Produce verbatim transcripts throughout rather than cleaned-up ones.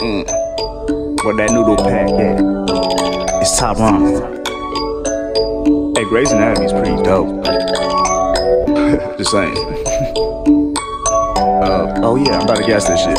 Mm. Where that noodle pack at? It's toprawmin. Hey, Grey's Anatomy's pretty dope. Just saying. uh, oh yeah, I'm about to gas this shit.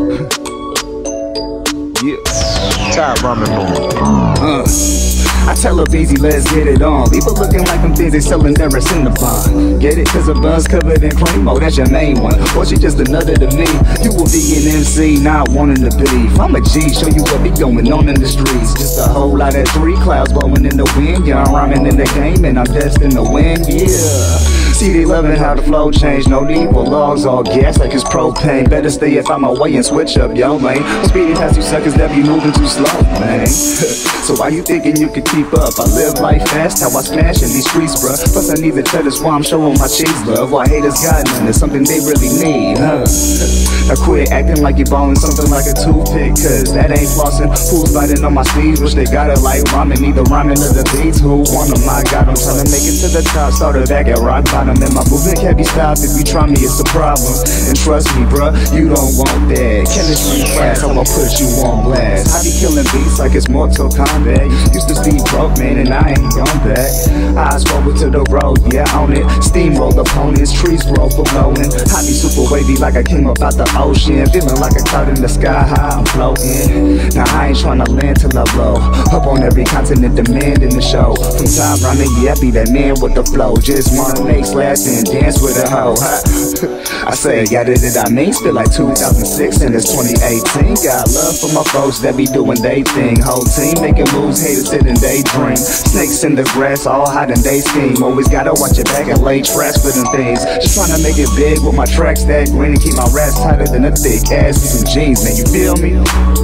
Yeah. Toprawmin boom. Uh. I tell her beezy, let's get it on. Leave her looking like them things they sellin there at cinnabon. Get it? Cause her buns covered in cream. Oh, that's your main one. Or she just another to me. You will be an M C, not wanting to be. If I'm a G, show you what be going on in the streets. Just a whole lot of three clouds blowing in the wind. Yeah, I'm rhyming in the game and I'm destined to win. Yeah. See, they loving how the flow change. No need for logs, all gas like it's propane. Better stay if I'm away and switch up your lane. Speedin past you suckers that be moving too slow, man. So why you thinking you could keep up? I live life fast, how I smash in these streets, bruh. Plus I need the cheddar, why I'm showing my cheese love. Why haters got none, it's something they really need, huh? Now quit acting like you're balling something like a toothpick, cause that ain't flossing. Fools biting on my sleeves, wish they got it like ramen. Either rhyming or the beats, who want them? I got them, trying to make it to the top. Started back at rock bottom, and my movement can't be stopped. If you try me, it's a problem. And trust me, bruh, you don't want that. Chemistry class, I'ma put you on blast. I be killing beats like it's Mortal Kombat. Used to be broke, man, and I ain't gone back. Eyes forward to the road, yeah, on it. Steamroll opponents, trees grow for blowin. I be super wavy like I came up out the ocean. Feeling like a cloud in the sky high, I'm floating. Now I ain't tryna land till I blow up on every continent, demanding the show. From toprawmin, yeah, I be that man with the flow. Just wanna make slash and dance with a hoe. I say, got it that I mean, still like two thousand six and it's twenty eighteen. Got love for my folks that be doing they thing. Whole team making moves, haters sit and daydream. Snakes in the grass, all hiding they scheme. Always gotta watch your back and lay trash for them things. Just trying to make it big with my tracks that green and keep my raps tighter than a thick ass and some jeans, man, you feel me?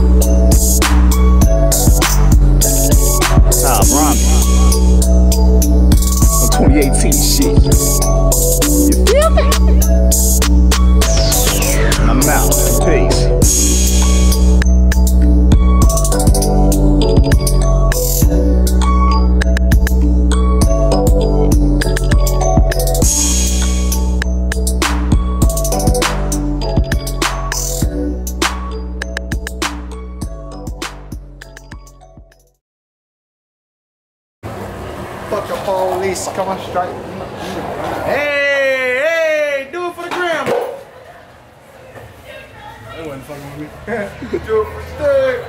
Toprawmin twenty eighteen shit. You feel me? I'm out. Peace. Fuck the police, come on straight. Hey, hey, do it for the gram. That wasn't fucking with me. Do it for stick.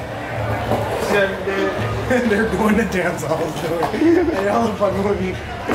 Seven dead. They're doing the dance I was doing. They all fucking with me.